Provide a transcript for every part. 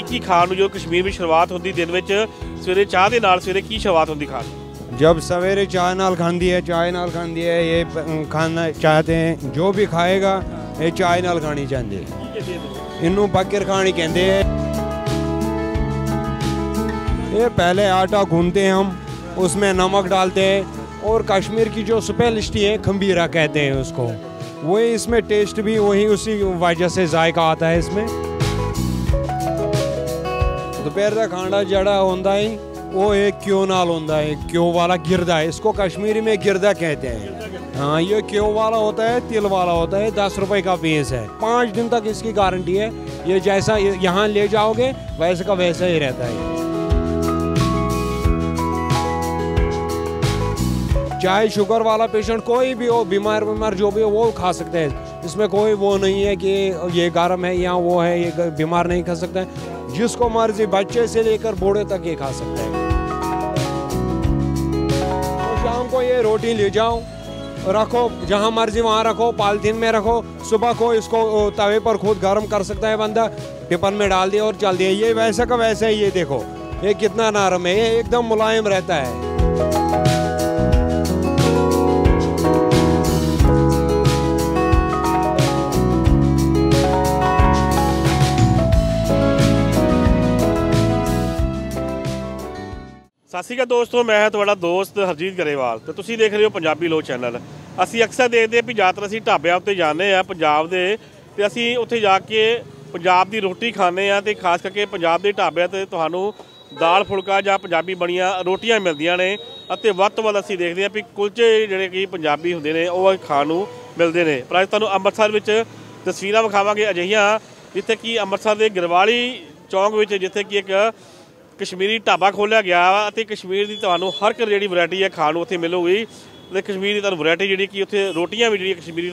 की खाण जो कश्मीर में शुरुआत होती दिन में सवेरे चाह के नाल सवेरे की शुरुआत होती खाण? जब सवेरे चाय नाल खांदी है, चाय नाल खांदी है, ये खाना चाहते हैं जो भी खाएगा ये चाय नाल खानी चाहते हैं। इनू बकर खानी कहते हैं। ये पहले आटा गूंदते हैं हम, उसमें नमक डालते हैं और कश्मीर की जो स्पेशलिटी है खंबीरा कहते हैं उसको, वही इसमें टेस्ट भी वही उसी वजह से जायका आता है इसमें। दोपहर का खाना जड़ा होता है वो एक क्यों नाल होता है, क्यों वाला गिरदा है, इसको कश्मीरी में गिरदा कहते हैं। हाँ, ये क्यों वाला होता है, तिल वाला होता है, 10 रुपए का पीस है। 5 दिन तक इसकी गारंटी है। ये जैसा यहाँ ले जाओगे वैसे का वैसा ही रहता है। चाहे शुगर वाला पेशेंट कोई भी हो, बीमार जो भी हो वो खा सकते हैं। इसमें कोई वो नहीं है कि ये गर्म है या वो है, ये बीमार नहीं खा सकता है। जिसको मर्जी बच्चे से लेकर बूढ़े तक ये खा सकते हैं। तो शाम को ये रोटी ले जाओ, रखो जहाँ मर्जी वहाँ रखो, पॉलिथीन में रखो। सुबह को इसको तवे पर खुद गर्म कर सकता है बंदा, टिफिन में डाल दिया और चल दिया। ये वैसा का वैसा ही, ये देखो ये कितना नरम है, ये एकदम मुलायम रहता है। सत श्री अकाल दोस्तों, मैं ਹਾਂ ਤੁਹਾਡਾ ਦੋਸਤ ਹਰਜੀਤ ਗਰੇਵਾਲ ਤੇ ਤੁਸੀਂ ਦੇਖ ਰਹੇ ਹੋ ਪੰਜਾਬੀ ਲੋਕ ਚੈਨਲ। ਅਸੀਂ ਅਕਸਰ ਦੇਖਦੇ ਹਾਂ ਵੀ ਜ਼ਿਆਦਾਤਰ ਅਸੀਂ ਢਾਬਿਆਂ ਉੱਤੇ ਜਾਂਦੇ ਆ ਪੰਜਾਬ ਦੇ, ਤੇ ਅਸੀਂ ਉੱਥੇ ਜਾ ਕੇ ਪੰਜਾਬ ਦੀ ਰੋਟੀ ਖਾਂਦੇ ਆ, ਤੇ ਖਾਸ ਕਰਕੇ ਪੰਜਾਬ ਦੇ ਢਾਬਿਆਂ ਤੇ ਤੁਹਾਨੂੰ ਦਾਲ ਫੁਲਕਾ ਜਾਂ ਪੰਜਾਬੀ ਬਣੀਆਂ ਰੋਟੀਆਂ ਮਿਲਦੀਆਂ ਨੇ। ਅਤੇ ਵੱਧ ਤੋਂ ਵੱਧ ਅਸੀਂ ਦੇਖਦੇ ਹਾਂ ਵੀ ਕੁਲਚੇ ਜਿਹੜੇ ਕਿ ਪੰਜਾਬੀ ਹੁੰਦੇ ਨੇ ਉਹ ਖਾਣ ਨੂੰ ਮਿਲਦੇ ਨੇ। ਪਰ ਅੱਜ ਤੁਹਾਨੂੰ ਅੰਮ੍ਰਿਤਸਰ ਵਿੱਚ ਤਸਵੀਰਾਂ ਵਿਖਾਵਾਂਗੇ ਅਜਿਹੀਆਂ ਜਿੱਥੇ ਕਿ ਅੰਮ੍ਰਿਤਸਰ ਦੇ ਗਰਵਾਲੀ ਚੌਂਕ ਵਿੱਚ ਜਿੱਥੇ ਕਿ ਇੱਕ कश्मीरी ढाबा खोलिया गया वा। कश्मीर की तू हर एक जी वैरायटी है खाण उत्थे मिलूगी। तो कश्मीर की तू वैरायटी जी कि उत्थे रोटियां भी जी कश्मीरी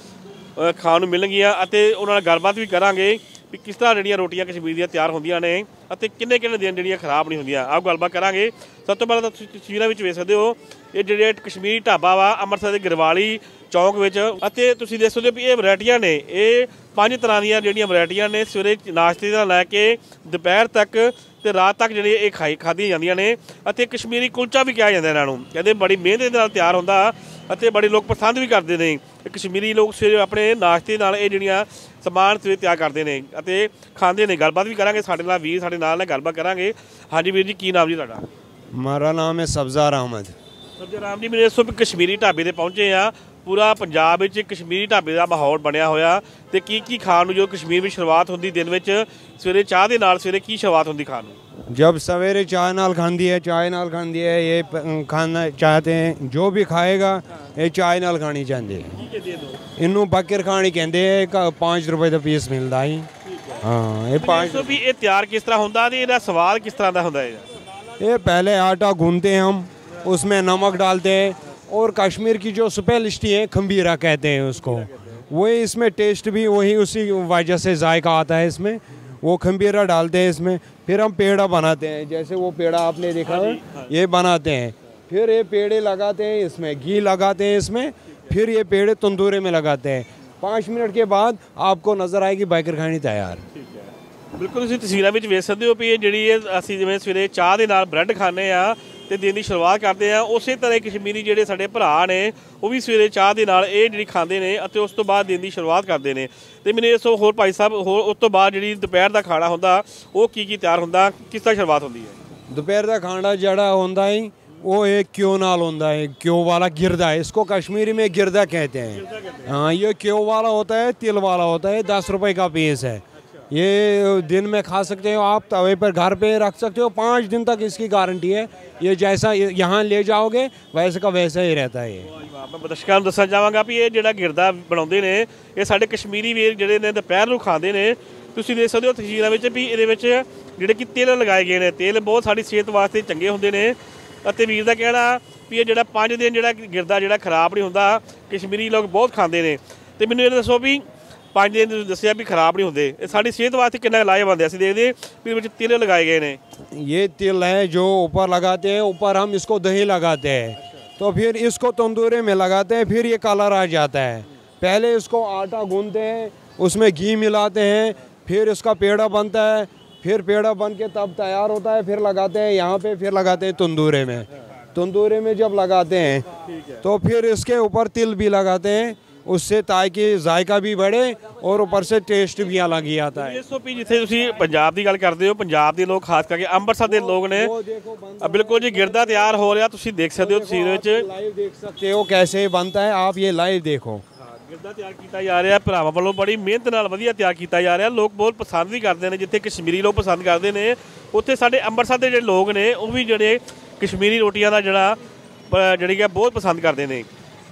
तू खाण मिलणगियां। उन्होंने गलबात भी करांगे भी किस तरह जी रोटियां कश्मीर दी तैयार होंदियां ने अते किन्ने किन्ने दिन जी खराब नहीं होंदियां। आप गलबात करांगे। सब तो पहले तो तस्वीरां विच वेख सकदे हो ये जिहड़े कश्मीरी ढाबा वा अमृतसर के गरवाली चौंक विच। अते तुसीं देख सकदे हो भी ये वैरायटियां ने, ये 5 तरह दी जिहड़ियां वैरायटियां ने सवेरे नाश्ते दा लैके दोपहर तक ਤੇ ਰਾਤ ਤੱਕ ਜਿਹੜੇ ਇਹ ਖਾਧੀਆਂ ਜਾਂਦੀਆਂ ਨੇ। ਅਤੇ ਕਸ਼ਮੀਰੀ ਕੁਲਚਾ ਵੀ ਕਿਹਾ ਜਾਂਦਾ ਇਹਨਾਂ ਨੂੰ, ਕਹਿੰਦੇ ਬੜੀ ਮਿਹਨਤ ਦੇ ਨਾਲ ਤਿਆਰ ਹੁੰਦਾ ਅਤੇ ਬੜੇ ਲੋਕ ਪਸੰਦ ਵੀ ਕਰਦੇ ਨੇ। ਕਸ਼ਮੀਰੀ ਲੋਕ ਸਵੇਰੇ ਆਪਣੇ ਨਾਸ਼ਤੇ ਨਾਲ ਇਹ ਜਿਹੜੀਆਂ ਸਮਾਨ ਸਵੇਰੇ ਤਿਆਰ ਕਰਦੇ ਨੇ ਅਤੇ ਖਾਂਦੇ ਨੇ। ਗੱਲਬਾਤ ਵੀ ਕਰਾਂਗੇ ਸਾਡੇ ਨਾਲ, ਵੀਰ ਸਾਡੇ ਨਾਲ ਗੱਲਬਾਤ ਕਰਾਂਗੇ। ਹਾਂਜੀ ਵੀਰ ਜੀ, ਕੀ ਨਾਮ ਜੀ ਤੁਹਾਡਾ? ਮੇਰਾ ਨਾਮ ਹੈ ਸਬਜ਼ਾਰ ਅਹਿਮਦ। ਸਬਜ਼ਾਰ ਰਾਮ ਜੀ, ਮੇਰੇ ਦੱਸੋ ਵੀ ਕਸ਼ਮੀਰੀ ਢਾਬੇ 'ਤੇ ਪਹੁੰਚੇ ਆ, पूरा पंजाब में कश्मीरी ढाबे का माहौल बनया होया ते की खाण जो कश्मीर में शुरुआत होती दिन में सवेरे चाह के नाल सवेरे की शुरुआत होती खाण? जब सवेरे चाय नाल खांदी है, चाय नाल खांदी है, ये खाना चाहते हैं जो भी खाएगा ये चाय नाल खानी चाहते हैं। इनू बकर खानी कहते हैं। 5 रुपए का पीस मिलता है। हाँ, ये 5 भी ये तैयार किस तरह होता है, इसका स्वाद किस तरह का होता है? ये पहले आटा गूंदते हैं हम, उसमें नमक डालते हैं और कश्मीर की जो स्पेशलिटी है खंबीरा कहते हैं उसको, वही इसमें टेस्ट भी वही उसी वजह से जायका आता है इसमें। वो खंबीरा डालते हैं इसमें। फिर हम पेड़ा बनाते हैं, जैसे वो पेड़ा आपने देखा है ये बनाते हैं। फिर ये पेड़े लगाते हैं, इसमें घी लगाते हैं इसमें। फिर ये पेड़े तंदूरे में लगाते हैं। 5 मिनट के बाद आपको नज़र आएगी बैकर खानी तैयार। बिल्कुल तुसीं तस्वीरां विच वेख सकदे हो भी ये जिहड़ी असीं जिवें सवेरे चाह दे नाल ब्रैड खाने आ ਤੇ ਦਿਨ ਦੀ ਸ਼ੁਰੂਆਤ ਕਰਦੇ ਆ, ਉਸੇ ਤਰ੍ਹਾਂ ਕਸ਼ਮੀਰੀ ਜਿਹੜੇ ਸਾਡੇ ਭਰਾ ਨੇ ਉਹ ਵੀ ਸਵੇਰੇ ਚਾਹ ਦੇ ਨਾਲ ਇਹ ਜਿਹੜੀ ਖਾਂਦੇ ਨੇ ਅਤੇ ਉਸ ਤੋਂ ਬਾਅਦ ਦਿਨ ਦੀ ਸ਼ੁਰੂਆਤ ਕਰਦੇ ਨੇ। ਤੇ ਮੈਨੂੰ ਦੱਸੋ ਹੋਰ ਭਾਈ ਸਾਹਿਬ, ਹੋਰ ਉਸ ਤੋਂ ਬਾਅਦ ਜਿਹੜੀ ਦੁਪਹਿਰ ਦਾ ਖਾਣਾ ਹੁੰਦਾ ਉਹ ਕੀ ਤਿਆਰ ਹੁੰਦਾ, ਕਿਸ ਤਰ੍ਹਾਂ ਸ਼ੁਰੂਆਤ ਹੁੰਦੀ ਹੈ? दोपहर का खाना जड़ा होता है वो एक क्यों नाल होता है, क्यों वाला गिरदा है, इसको कश्मीरी में गिरदा कहते हैं। हाँ, ये क्यों वाला होता है, तिल वाला होता है, 10 रुपए का पीस है। ये दिन में खा सकते हो आप, तवे पर घर पे रख सकते हो। 5 दिन तक इसकी गारंटी है। ये जैसा यहाँ ले जाओगे वैसे का वैसा ही रहता है। मैं दर्शकों को दसना चाहांगा भी ये जिहड़ा गिरदा बनाउंदे ने ये साडे कश्मीरी वीर जिहड़े ने दोपहर नूं खांदे ने। तुसीं देख सकदे हो तस्वीरां विच भी इहदे विच जिहड़े कि तेल लगाए गए ने। तेल बहुत साडी सेहत वास्ते चंगे हुंदे ने ਅਤੇ ਵੀਰ ਦਾ ਕਹਿਣਾ ਵੀ ਇਹ ਜਿਹੜਾ 5 ਦਿਨ ਜਿਹੜਾ ਗਿਰਦਾ ਜਿਹੜਾ ਖਰਾਬ ਨਹੀਂ ਹੁੰਦਾ, ਕਸ਼ਮੀਰੀ ਲੋਕ ਬਹੁਤ ਖਾਂਦੇ ਨੇ। ਤੇ ਮੈਨੂੰ ਇਹ ਦੱਸੋ ਵੀ 5 दिन दसिया भी खराब नहीं होंगे, साड़ी सेहत वास्ते कितना लाहेवंद है? असं देखते भी तिल लगाए गए हैं। ये तिल है जो ऊपर लगाते हैं, ऊपर हम इसको दही लगाते हैं। तो फिर इसको तंदूरे में लगाते हैं, फिर ये कलर आ जाता है। पहले इसको आटा गूंदते हैं, उसमें घी मिलाते हैं, फिर इसका पेड़ा बनता है, फिर पेड़ा बन के तब तैयार होता है, फिर लगाते हैं यहाँ पे, फिर लगाते हैं तंदूरे में। तंदूरे में जब लगाते हैं तो फिर इसके ऊपर तिल भी लगाते हैं, उससे ताकि जायका भी बढ़े और ऊपर से टेस्ट भी अलग ही आता है। एसओपी जिथे ਤੁਸੀਂ ਪੰਜਾਬ ਦੀ ਗੱਲ ਕਰਦੇ ਹੋ, ਪੰਜਾਬ ਦੇ ਲੋਕ ਖਾਸ ਕਰਕੇ ਅੰਮ੍ਰਿਤਸਰ ਦੇ ਲੋਕ ਨੇ, ਬਿਲਕੁਲ ਜੀ ਗਿਰਦਾ ਤਿਆਰ ਹੋ ਰਿਹਾ, ਤੁਸੀਂ ਦੇਖ ਸਕਦੇ ਹੋ ਤਸਵੀਰ ਵਿੱਚ। लाइव देख सकते हो कैसे बनता है, आप ये लाइव देखो। ਗਿਰਦਾ ਤਿਆਰ ਕੀਤਾ ਜਾ ਰਿਹਾ, ਭਰਾਵਾਂ ਵੱਲੋਂ ਬੜੀ ਮਿਹਨਤ ਨਾਲ ਵਧੀਆ ਤਿਆਰ ਕੀਤਾ ਜਾ ਰਿਹਾ। ਲੋਕ ਬਹੁਤ ਪਸੰਦ ਵੀ ਕਰਦੇ ਨੇ, ਜਿੱਥੇ ਕਸ਼ਮੀਰੀ ਲੋਕ ਪਸੰਦ ਕਰਦੇ ਨੇ, ਉੱਥੇ ਸਾਡੇ ਅੰਮ੍ਰਿਤਸਰ ਦੇ ਜਿਹੜੇ ਲੋਕ ਨੇ ਉਹ ਵੀ ਜਿਹੜੇ ਕਸ਼ਮੀਰੀ ਰੋਟੀਆਂ ਦਾ ਜਿਹੜੀ ਕਿ ਬਹੁਤ ਪਸੰਦ ਕਰਦੇ ਨੇ।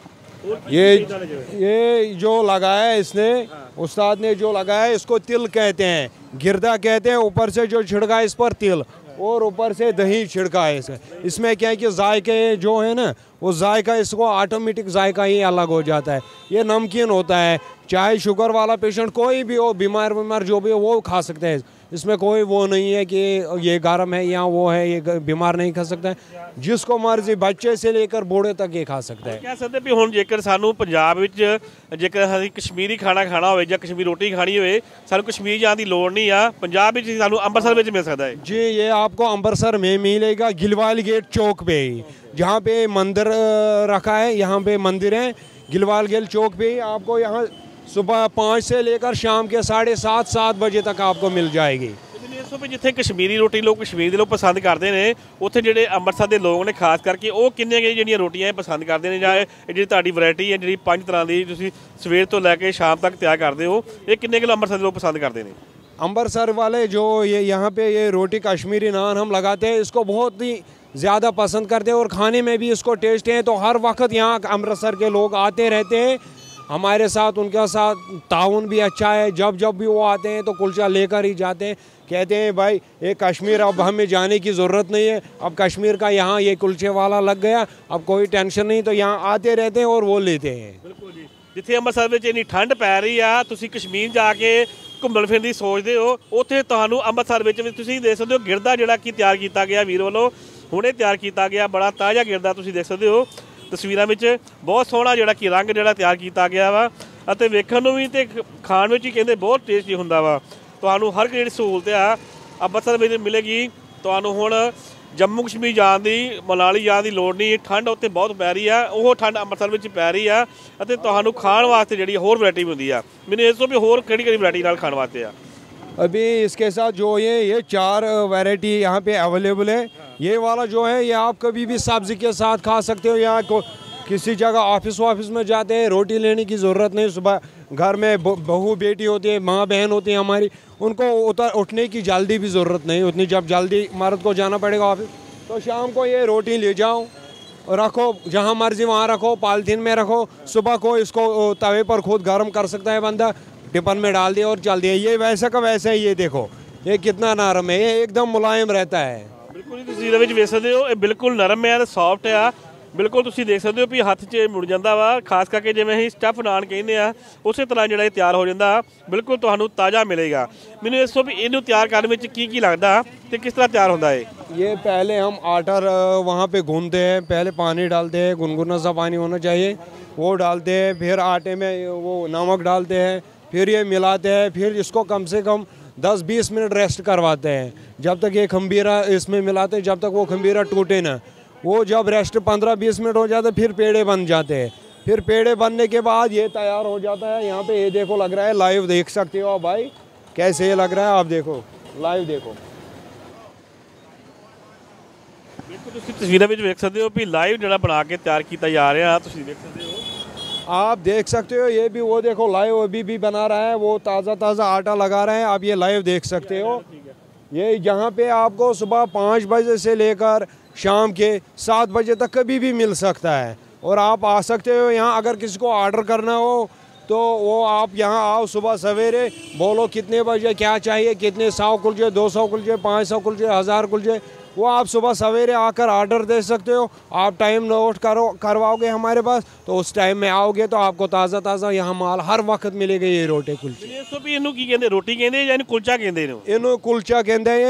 ये जो लगाया है इसने, उस्ताद ने जो लगाया है, इसको तिल कहते हैं, गिरदा कहते हैं। ऊपर से जो छिड़का है इस पर तिल, और ऊपर से दही छिड़का है इसमें क्या है कि जायके जो है ना, वो जायका इसको ऑटोमेटिक जायका ही अलग हो जाता है। ये नमकीन होता है, चाहे शुगर वाला पेशेंट कोई भी हो, बीमार जो भी हो वो खा सकते हैं। इसमें कोई वो नहीं है कि ये गर्म है या वो है, ये बीमार नहीं खा सकता है। जिसको मर्जी, बच्चे से लेकर बूढ़े तक ये खा सकता है। ਕਹਿ ਸਕਦੇ ਵੀ ਹੁਣ ਜੇਕਰ ਸਾਨੂੰ ਪੰਜਾਬ ਵਿੱਚ ਜੇਕਰ ਅਸੀਂ ਕਸ਼ਮੀਰੀ ਖਾਣਾ ਖਾਣਾ ਹੋਵੇ ਜਾਂ ਕਸ਼ਮੀਰੀ ਰੋਟੀ ਖਾਣੀ ਹੋਵੇ, ਸਾਨੂੰ ਕਸ਼ਮੀਰ ਜਾਣ ਦੀ ਲੋੜ ਨਹੀਂ ਆ, ਪੰਜਾਬ ਵਿੱਚ ਸਾਨੂੰ ਅੰਮ੍ਰਿਤਸਰ ਵਿੱਚ ਮਿਲ ਸਕਦਾ ਹੈ। जी, ये आपको अमृतसर में मिलेगा, गिलवाल गेट चौक पे ही, जहाँ पे मंदिर रखा है, यहाँ पे मंदिर है गिलवाल गेट चौक पे ही। आपको यहाँ सुबह 5 से लेकर शाम के 7:30 बजे तक आपको मिल जाएगी। ਸੋ ਵੀ ਜਿੱਥੇ ਕਸ਼ਮੀਰੀ ਰੋਟੀ ਲੋਕ ਕਸ਼ਮੀਰ ਦੇ ਲੋਕ ਪਸੰਦ ਕਰਦੇ ਨੇ, ਉੱਥੇ ਜਿਹੜੇ ਅੰਮ੍ਰਿਤਸਰ ਦੇ ਲੋਕ ਨੇ ਖਾਸ ਕਰਕੇ ਉਹ ਕਿੰਨੇ ਕੁ ਜਿਹੜੀਆਂ ਰੋਟੀਆਂ ਇਹ ਪਸੰਦ ਕਰਦੇ ਨੇ, ਜਾਂ ਇਹ ਜਿਹੜੀ ਤੁਹਾਡੀ ਵੈਰਾਈਟੀ ਹੈ ਜਿਹੜੀ 5 ਤਰ੍ਹਾਂ ਦੀ ਤੁਸੀਂ ਸਵੇਰ ਤੋਂ ਲੈ ਕੇ ਸ਼ਾਮ ਤੱਕ ਤਿਆਰ ਕਰਦੇ ਹੋ, ਇਹ ਕਿੰਨੇ ਕਿਲੋ ਅੰਮ੍ਰਿਤਸਰ ਦੇ ਲੋਕ पसंद करते हैं? अमृतसर वाले जो ये यहाँ पे ये रोटी कश्मीरी नान हम लगाते हैं, इसको बहुत ही ज़्यादा पसंद करते हैं और खाने में भी इसको टेस्ट है। तो हर वक्त यहाँ अमृतसर के लोग आते रहते हैं हमारे साथ, उनके साथ ताउन भी अच्छा है। जब जब भी वो आते हैं तो कुलचा लेकर ही जाते हैं, कहते हैं भाई ये कश्मीर अब हमें जाने की ज़रूरत नहीं है, अब कश्मीर का यहाँ ये कुलचे वाला लग गया, अब कोई टेंशन नहीं। तो यहाँ आते रहते हैं और वो लेते हैं। बिल्कुल जी, जिथे ਅੰਮ੍ਰਿਤਸਰ ਵਿੱਚ ਇੰਨੀ ਠੰਡ ਪੈ ਰਹੀ ਆ, ਤੁਸੀਂ ਕਸ਼ਮੀਰ ਜਾ ਕੇ ਘੁੰਮਣ ਫਿਰਨ ਦੀ ਸੋਚਦੇ ਹੋ, ਉੱਥੇ ਤੁਹਾਨੂੰ ਅੰਮ੍ਰਿਤਸਰ ਵਿੱਚ ਵੀ ਤੁਸੀਂ ਦੇਖ ਸਕਦੇ ਹੋ ਗਿਰਦਾ ਜਿਹੜਾ ਕਿ ਤਿਆਰ ਕੀਤਾ ਗਿਆ ਵੀਰ ਵੱਲੋਂ, ਹੁਣੇ ਤਿਆਰ ਕੀਤਾ ਗਿਆ, ਬੜਾ ਤਾਜ਼ਾ ਗਿਰਦਾ ਤੁਸੀਂ ਦੇਖ ਸਕਦੇ ਹੋ ਤਸਵੀਰਾਂ ਵਿੱਚ। ਬਹੁਤ ਸੋਹਣਾ ਜਿਹੜਾ ਕਿ ਰੰਗ ਜਿਹੜਾ ਤਿਆਰ ਕੀਤਾ ਗਿਆ ਵਾ, ਅਤੇ ਵੇਖਣ ਨੂੰ ਵੀ ਤੇ ਖਾਣ ਵਿੱਚ ਹੀ ਕਹਿੰਦੇ ਬਹੁਤ ਟੇਸਟੀ ਹੁੰਦਾ ਵਾ। ਤੁਹਾਨੂੰ ਹਰ ਜਿਹੜੀ ਸਹੂਲਤ ਆ ਅੰਮ੍ਰਿਤਸਰ ਵਿੱਚ ਮਿਲੇਗੀ। ਤੁਹਾਨੂੰ ਹੁਣ ਜੰਮੂ ਕਸ਼ਮੀਰ ਜਾਣ ਦੀ, ਮਨਾਲੀ ਜਾਣ ਦੀ ਲੋੜ ਨਹੀਂ, ਠੰਡ ਉੱਥੇ ਬਹੁਤ ਪੈ ਰਹੀ ਆ, ਉਹ ਠੰਡ ਅੰਮ੍ਰਿਤਸਰ ਵਿੱਚ ਪੈ ਰਹੀ ਆ, ਅਤੇ ਤੁਹਾਨੂੰ ਖਾਣ ਵਾਸਤੇ ਜਿਹੜੀ ਹੋਰ ਵੈਰਾਈਟੀ ਵੀ ਹੁੰਦੀ ਆ। ਮੈਨੂੰ ਇਸ ਤੋਂ ਵੀ ਹੋਰ ਕਿਹੜੀ ਕਿਹੜੀ ਵੈਰਾਈਟੀ ਨਾਲ ਖਾਣ ਵਾਸਤੇ ਆ? अभी इसके साथ जो ये 4 वैरायटी यहाँ पे अवेलेबल है। ये वाला जो है ये आप कभी भी सब्ज़ी के साथ खा सकते हो, या किसी जगह ऑफिस वाफिस में जाते हैं, रोटी लेने की ज़रूरत नहीं। सुबह घर में बहू बेटी होती है, माँ बहन होती है हमारी, उनको उठने की जल्दी भी ज़रूरत नहीं उतनी। जब जल्दी मर्द को जाना पड़ेगा ऑफिस, तो शाम को ये रोटी ले जाओ, रखो जहाँ मर्जी वहाँ रखो, पॉलीथीन में रखो। सुबह को इसको तवे पर खुद गर्म कर सकता है बंदा, टिफन में डाल दिया और चल दिया। ये वैसा का वैसा ही, ये देखो ये कितना नरम है, ये एकदम मुलायम रहता है। ਬਿਲਕੁਲ ਹੀ ਤੁਸੀਂ ਇਹਦੇ ਵਿੱਚ ਵੇਖ ਸਕਦੇ ਹੋ, ਇਹ ਬਿਲਕੁਲ ਨਰਮ ਹੈ ਤੇ ਸੌਫਟ ਆ। ਬਿਲਕੁਲ ਤੁਸੀਂ ਦੇਖ ਸਕਦੇ ਹੋ ਵੀ ਹੱਥ 'ਚ ਮੁੜ ਜਾਂਦਾ ਵਾ। ਖਾਸ ਕਰਕੇ ਜਿਵੇਂ ਅਸੀਂ ਸਟਫ ਨਾਨ ਕਹਿੰਦੇ ਆ, ਉਸੇ ਤਰ੍ਹਾਂ ਜਿਹੜਾ ਇਹ ਤਿਆਰ ਹੋ ਜਾਂਦਾ, ਬਿਲਕੁਲ ਤੁਹਾਨੂੰ ਤਾਜ਼ਾ ਮਿਲੇਗਾ। ਮੈਨੂੰ ਇਸ ਤੋਂ ਵੀ ਇਹਨੂੰ ਤਿਆਰ ਕਰਨ ਵਿੱਚ ਕੀ ਕੀ ਲੱਗਦਾ ਤੇ ਕਿਸ ਤਰ੍ਹਾਂ ਤਿਆਰ ਹੁੰਦਾ ਹੈ? ये पहले हम आटा वहाँ पे गूंदते हैं, पहले पानी डालते हैं, गुनगुना सा पानी होना चाहिए, वो डालते हैं। फिर आटे में वो नमक डालते हैं, फिर ये मिलाते हैं, फिर इसको कम से कम 10-20 मिनट रेस्ट करवाते हैं, जब तक ये खमीरा इसमें मिलाते हैं, जब तक वो खमीरा टूटे ना। वो जब रेस्ट 15-20 मिनट हो जाते फिर पेड़े बन जाते हैं। फिर पेड़े बनने के बाद ये तैयार हो जाता है। यहाँ पे ये देखो लग रहा है, लाइव देख सकते हो आप भाई कैसे ये लग रहा है, आप देखो लाइव देखो। ਬਿਲਕੁਲ ਤੁਸੀਂ ਤਸਵੀਰਾਂ ਵਿੱਚ ਵੇਖ ਸਕਦੇ ਹੋ ਵੀ ਲਾਈਵ ਜਿਹੜਾ ਬਣਾ ਕੇ ਤਿਆਰ ਕੀਤਾ ਜਾ ਰਿਹਾ, ਤੁਸੀਂ ਦੇਖ ਸਕਦੇ ਹੋ। आप देख सकते हो, ये भी वो देखो लाइव अभी भी बना रहा है, वो ताज़ा ताज़ा आटा लगा रहे हैं, आप ये लाइव देख सकते हो। ये यहाँ पे आपको सुबह 5 बजे से लेकर शाम के 7 बजे तक कभी भी मिल सकता है, और आप आ सकते हो यहाँ। अगर किसी को ऑर्डर करना हो तो वो आप यहाँ आओ सुबह सवेरे, बोलो कितने बजे क्या चाहिए, कितने 100 कुलचे, 200 कुलचे, 500 कुलचे, 1000 कुलचे, वो आप सुबह सवेरे आकर ऑर्डर दे सकते हो। आप टाइम नोट करवाओगे हमारे पास, तो उस टाइम में आओगे तो आपको ताज़ा ताज़ा यहाँ माल हर वक्त मिलेगा। ये रोटी कुलचे ਇਸ ਤੋਂ ਵੀ ਇਹਨੂੰ ਕੀ ਕਹਿੰਦੇ, ਰੋਟੀ ਕਹਿੰਦੇ ਜਾਂ ਇਹਨੂੰ ਕੁਲਚਾ ਕਹਿੰਦੇ ਨੇ? इन्हों कुलचा कहते हैं,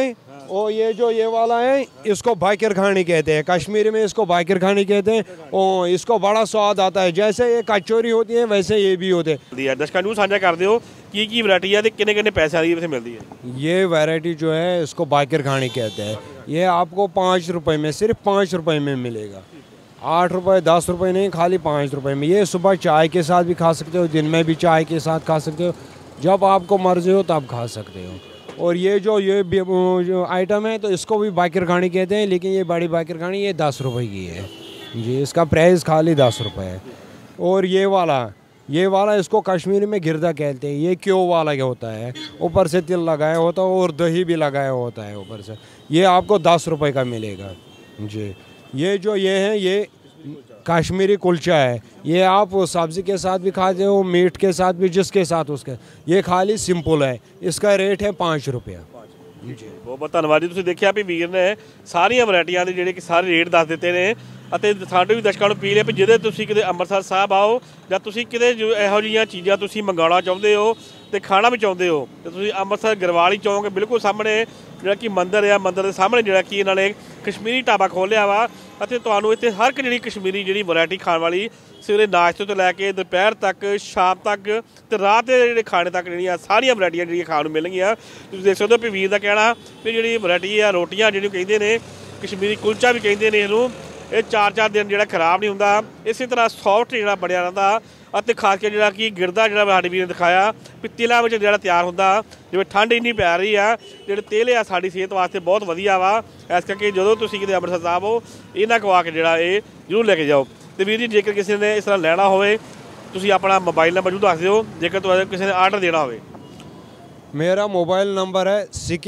और ये जो ये वाला है इसको बाकिर खानी कहते हैं, कश्मीरी में इसको बाकिर खानी कहते हैं। और इसको बड़ा स्वाद आता है, जैसे ये कचौरी होती है वैसे ये भी होते हैं। दर्शकों ਨੂੰ ਸਾਂਝਾ ਕਰ ਦਿਓ की वैरायटी है, किन्ने किन्ने पैसे की मिलती है। ये वैरायटी जो है इसको बाकिर खानी कहते हैं। ये आपको 5 रुपए में, सिर्फ 5 रुपए में मिलेगा। 8 रुपए 10 रुपए नहीं, खाली 5 रुपए में। ये सुबह चाय के साथ भी खा सकते हो, दिन में भी चाय के साथ खा सकते हो, जब आपको मर्जी हो तब खा सकते हो। और ये जो आइटम है तो इसको भी बाकिर खानी कहते हैं, लेकिन ये बड़ी बाकिर खानी ये 10 रुपए की है जी, इसका प्राइस खाली 10 रुपए है। और ये वाला इसको कश्मीरी में गिरदा कहते हैं। ये क्यों वाला क्या होता है, ऊपर से तिल लगाया होता है और दही भी लगाया होता है ऊपर से। ये आपको 10 रुपए का मिलेगा जी। ये है ये कश्मीरी कुलचा है। ये आप सब्ज़ी के साथ भी खाते हो, मीट के साथ भी, जिसके साथ उसके। ये खाली सिंपल है, इसका रेट है 5 रुपया जी। बहुत बहुत धन्यवाद जी। ਤੁਸੀਂ ਦੇਖਿਆ ਵੀ ਵੀਰ ਨੇ ਸਾਰੀਆਂ ਵੈਰਾਈਟੀਆਂ ਦੇ ਜਿਹੜੇ ਕਿ ਸਾਰੇ ਰੇਟ ਦੱਸ ਦਿੱਤੇ ਨੇ, ਅਤੇ ਸਾਡੇ ਵੀ ਦਰਸ਼ਕਾਂ ਨੂੰ ਅਪੀਲ ਹੈ ਵੀ ਜਿਹਦੇ ਤੁਸੀਂ ਕਿਤੇ ਅੰਮ੍ਰਿਤਸਰ ਸਾਹਿਬ ਆਓ ਜਾਂ ਤੁਸੀਂ ਕਿਤੇ ਇਹੋ ਜਿਹੀਆਂ ਚੀਜ਼ਾਂ ਤੁਸੀਂ ਮੰਗਾਉਣਾ ਚਾਹੁੰਦੇ ਹੋ ਤੇ ਖਾਣਾ ਵੀ ਚਾਹੁੰਦੇ ਹੋ ਤੇ ਤੁਸੀਂ ਅੰਮ੍ਰਿਤਸਰ ਗਰਵਾਲੀ ਚੌਂਕ ਬਿਲਕੁਲ ਸਾਹਮਣੇ ਜਿਹੜਾ ਕਿ ਮੰਦਿਰ ਆ, ਮੰਦਿਰ ਦੇ ਸਾਹਮਣੇ ਜਿਹੜਾ ਕਿ ਇਹਨਾਂ ਨੇ ਕਸ਼ਮੀਰੀ ਢਾਬਾ ਖੋਲ੍ਹਿਆ ਵਾ। ਅਤੇ ਤੁਹਾਨੂੰ ਇੱਥੇ ਹਰ ਇੱਕ ਜਿਹੜੀ ਕਸ਼ਮੀਰੀ ਜਿਹੜੀ ਵੈਰਾਇਟੀ ਖਾਣ ਵਾਲੀ ਸਵੇਰੇ ਨਾਸ਼ਤੇ ਤੋਂ ਲੈ ਕੇ ਦੁਪਹਿਰ ਤੱਕ, ਸ਼ਾਮ ਤੱਕ ਤੇ ਰਾਤ ਦੇ ਜਿਹੜੇ ਖਾਣੇ ਤੱਕ ਜਿਹੜੀਆਂ ਸਾਰੀਆਂ ਵੈਰਾਈਟੀਆਂ ਜਿਹੜੀਆਂ ਖਾਣ ਨੂੰ ਮਿਲਣਗੀਆਂ। ਤੁਸੀਂ ਦੇਖ ਸਕਦੇ ਹੋ ਵੀ ਵੀਰ ਦਾ ਕਹਿਣਾ ਵੀ ਜਿਹੜੀ ਵੈਰਾਇਟੀ ਆ ਰੋਟੀਆਂ ਜਿਹੜੀਆਂ ਕਹਿੰਦੇ ਨੇ, ਕਸ਼ਮੀਰੀ ਕੁਲਚਾ ਵੀ ਕਹਿੰਦੇ ਨੇ ਇਹਨੂੰ, ਇਹ 4-4 ਦਿਨ ਜਿਹੜਾ ਖਰਾਬ ਨਹੀਂ ਹੁੰਦਾ। ਇਸੇ ਤਰ੍ਹਾਂ ਸੌਫਟ ਜਿਹੜਾ ਬਣਿਆ ਰਹਿੰਦਾ। ਅਤੇ ਖਾਸ ਕੇ ਜਿਹੜਾ ਕਿ ਗਿਰਦਾ ਜਿਹੜਾ ਸਾਡੇ ਵੀਰ ਨੇ ਦਿਖਾਇਆ ਵੀ ਤਿਲਾਂ ਵਿੱਚ ਜਿਹੜਾ ਤਿਆਰ ਹੁੰਦਾ, ਜਿਵੇਂ ਠੰਡ ਇੰਨੀ ਪੈ ਰਹੀ ਆ, ਜਿਹੜੇ ਤੇਲ ਆ ਸਾਡੀ ਸਿਹਤ ਵਾਸਤੇ ਬਹੁਤ ਵਧੀਆ ਵਾ। ਇਸ ਕਰਕੇ ਜਦੋਂ ਤੁਸੀਂ ਕਿਤੇ ਅੰਮ੍ਰਿਤਸਰ ਸਾਹਿਬ ਹੋ ਇਹਨਾਂ ਖਵਾ ਕੇ ਜਿਹੜਾ ਇਹ ਜ਼ਰੂਰ ਲੈ ਕੇ ਜਾਓ। ਤੇ ਵੀਰ ਜੀ ਜੇਕਰ ਕਿਸੇ ਨੇ ਇਸ ਤਰ੍ਹਾਂ ਲੈਣਾ ਹੋਵੇ ਤੁਸੀਂ ਆਪਣਾ ਮੋਬਾਈਲ ਨੰਬਰ ਜ਼ਰੂਰ ਦੱਸ ਦਿਓ, ਜੇਕਰ ਤੁਹਾਨੂੰ ਕਿਸੇ ਨੇ ਆਰਡਰ ਦੇਣਾ ਹੋਵੇ। मेरा मोबाइल नंबर है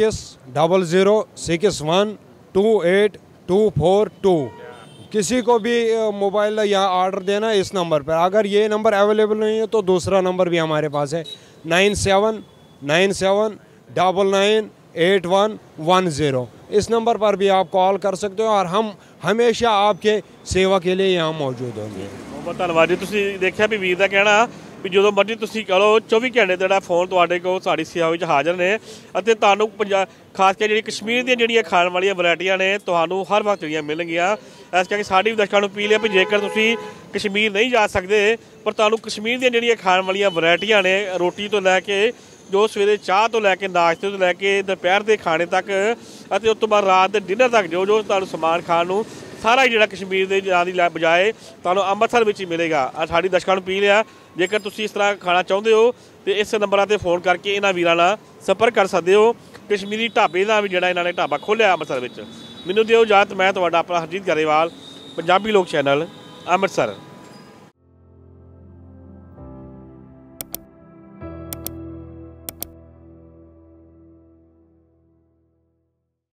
6006612822। किसी को भी मोबाइल या आर्डर देना इस नंबर पर। अगर ये नंबर अवेलेबल नहीं है तो दूसरा नंबर भी हमारे पास है 9797998110। इस नंबर पर भी आप कॉल कर सकते हो और हम हमेशा आपके सेवा के लिए यहाँ मौजूद होंगे। बहुत धन्यवाद जी। ਤੁਸੀਂ ਦੇਖਿਆ ਵੀ ਵੀਰ ਦਾ ਕਹਿਣਾ ਵੀ ਜਦੋਂ ਮਰਜ਼ੀ ਤੁਸੀਂ ਕਹ ਲਓ 24 ਘੰਟੇ ਜਿਹੜਾ ਫੋਨ ਤੁਹਾਡੇ ਕੋਲ ਸਾਡੀ ਸੇਵਾ ਵਿੱਚ ਹਾਜ਼ਰ ਨੇ। ਅਤੇ ਤੁਹਾਨੂੰ ਖਾਸ ਕੇ ਜਿਹੜੀ ਕਸ਼ਮੀਰ ਦੀਆਂ ਜਿਹੜੀਆਂ ਖਾਣ ਵਾਲੀਆਂ ਵੈਰਾਈਟੀਆਂ ਨੇ ਤੁਹਾਨੂੰ ਹਰ ਵਕਤ ਜਿਹੜੀਆਂ ਮਿਲਣਗੀਆਂ। ਇਸ ਕਰਕੇ ਸਾਡੀ ਵੀ ਦਰਸ਼ਕਾਂ ਨੂੰ ਅਪੀਲ ਹੈ ਵੀ ਜੇਕਰ ਤੁਸੀਂ ਕਸ਼ਮੀਰ ਨਹੀਂ ਜਾ ਸਕਦੇ ਪਰ ਤੁਹਾਨੂੰ ਕਸ਼ਮੀਰ ਦੀਆਂ ਜਿਹੜੀਆਂ ਖਾਣ ਵਾਲੀਆਂ ਵੈਰਾਈਟੀਆਂ ਨੇ, ਰੋਟੀ ਤੋਂ ਲੈ ਕੇ ਜੋ ਸਵੇਰੇ ਚਾਹ ਤੋਂ ਲੈ ਕੇ ਨਾਸ਼ਤੇ ਤੋਂ ਲੈ ਕੇ ਦੁਪਹਿਰ ਦੇ ਖਾਣੇ ਤੱਕ ਅਤੇ ਉਸ ਤੋਂ ਬਾਅਦ ਰਾਤ ਦੇ ਡਿਨਰ ਤੱਕ ਜੋ ਤੁਹਾਨੂੰ ਸਮਾਨ ਖਾਣ ਨੂੰ ਸਾਰਾ ਹੀ ਜਿਹੜਾ ਕਸ਼ਮੀਰ ਦੇ ਨਾਂ ਦੀ ਬਜਾਏ ਤੁਹਾਨੂੰ ਅੰਮ੍ਰਿਤਸਰ ਵਿੱਚ ਹੀ ਮਿਲੇਗਾ। ਸਾਡੀ ਦਰਸ਼ਕਾਂ ਨੂੰ ਅਪੀਲ ਆ ਜੇਕਰ ਤੁਸੀਂ ਇਸ ਤਰ੍ਹਾਂ ਖਾਣਾ ਚਾਹੁੰਦੇ ਹੋ ਤਾਂ ਇਸ ਨੰਬਰਾਂ 'ਤੇ ਫੋਨ ਕਰਕੇ ਇਹਨਾਂ ਵੀਰਾਂ ਨਾਲ ਸੰਪਰਕ ਕਰ ਸਕਦੇ ਹੋ। ਕਸ਼ਮੀਰੀ ਢਾਬੇ ਦਾ ਵੀ ਜਿਹੜਾ ਇਹਨਾਂ ਨੇ ਢਾਬਾ ਖੋਲ੍ਹਿਆ ਅੰਮ੍ਰਿਤਸਰ ਵਿੱਚ। ਮੈਨੂੰ ਦਿਓ ਇਜਾਜ਼ਤ, ਮੈਂ ਤੁਹਾਡਾ ਆਪਣਾ ਹਰਜੀਤ ਗਰੇਵਾਲ, ਪੰਜਾਬੀ ਲੋਕ ਚੈਨਲ, ਅੰਮ੍ਰਿਤਸਰ।